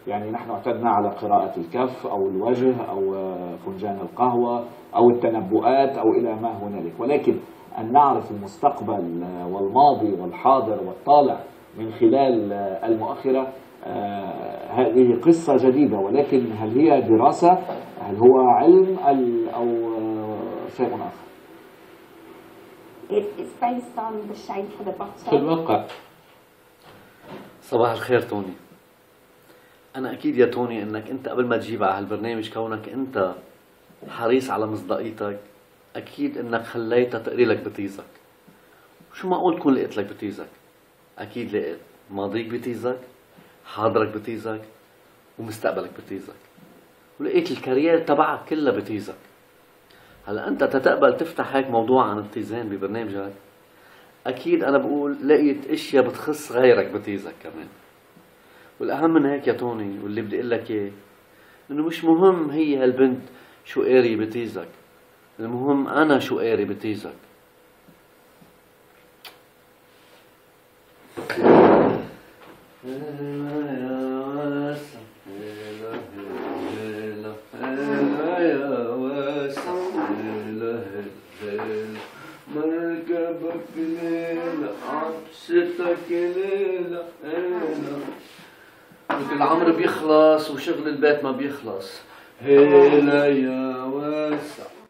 يعني نحن اعتدنا على قراءة الكف أو الوجه أو فنجان القهوة أو التنبؤات أو إلى ما هنالك، ولكن أن نعرف المستقبل والماضي والحاضر والطالع من خلال المؤخرة، هذه قصة جديدة. ولكن هل هي دراسة؟ هل هو علم أو شيء آخر؟ It's based on the shape of the bottle. في الواقع. صباح الخير توني. أنا أكيد يا توني إنك أنت قبل ما تجيب على هالبرنامج، كونك أنت حريص على مصداقيتك، أكيد إنك خليتها تقري لك بتيزك. شو معقول تكون لقيت لك بتيزك؟ أكيد لقيت ماضيك بتيزك، حاضرك بتيزك، ومستقبلك بتيزك، ولقيت الكارير تبعك كلها بتيزك. هلا أنت تتقبل تفتح هيك موضوع عن التيزان ببرنامجك، أكيد أنا بقول لقيت أشياء بتخص غيرك بتيزك كمان. والأهم من هيك يا توني، واللي بدي أقول لك إياه، إنه مش مهم هي هالبنت شو قاري بتيزك، المهم أنا شو قاري بتيزك. مركبك ليلة عطشتك ليلة العمر بيخلص وشغل البيت ما بيخلص. هيلا يا واسع